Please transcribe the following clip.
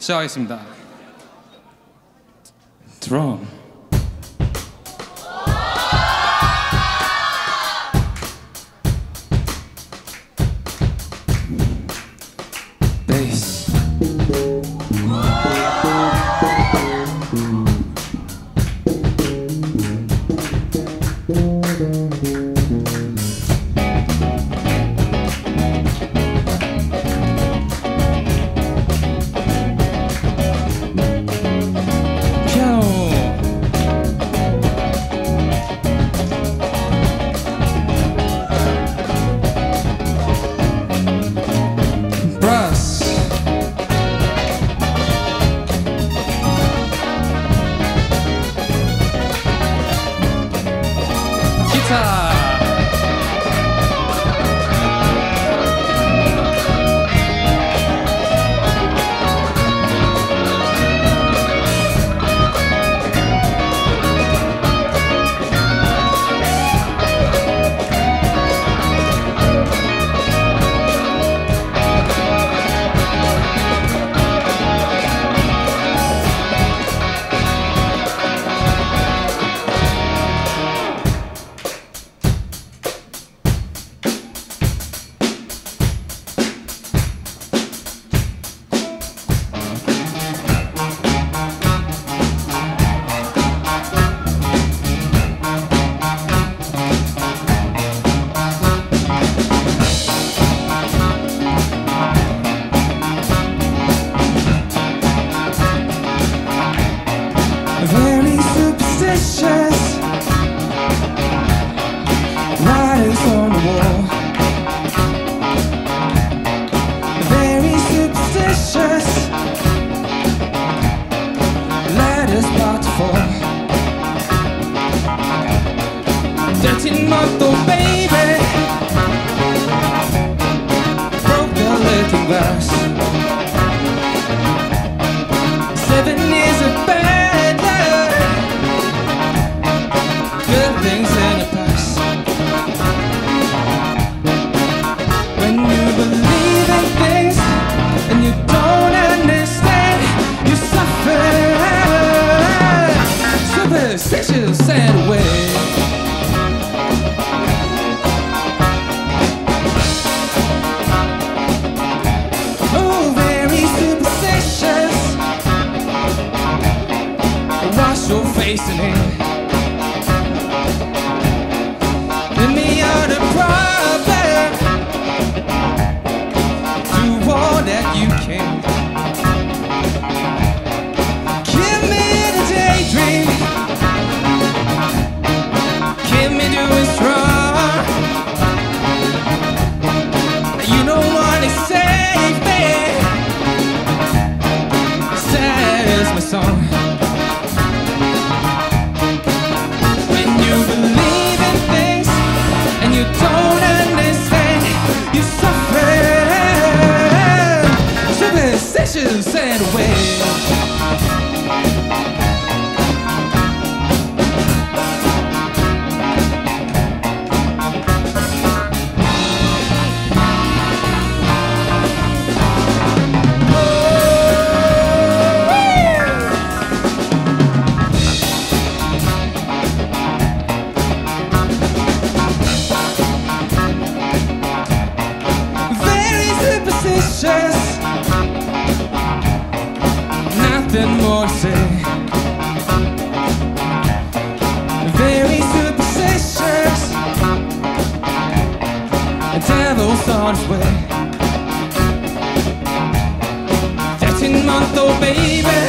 시작하겠습니다. 드럼, 베이스, very superstitious writings on the wall. Very superstitious letters about to fall. 13-month-old baby broke the looking glass. 7 years of bad luck, good things in the past. When you believe in things and you don't understand, you suffer. Superstitions sent away. Oh, very superstitious. Wash your face in it. Let me out a problem. Do all that you can. Give me the daydream. Give me doing strong. You don't wanna save me. Sad is my song. Don't understand, you suffer. Superstitions sent away. Nothing more to say. Very superstitious. The devil's on his way. 13-month-old baby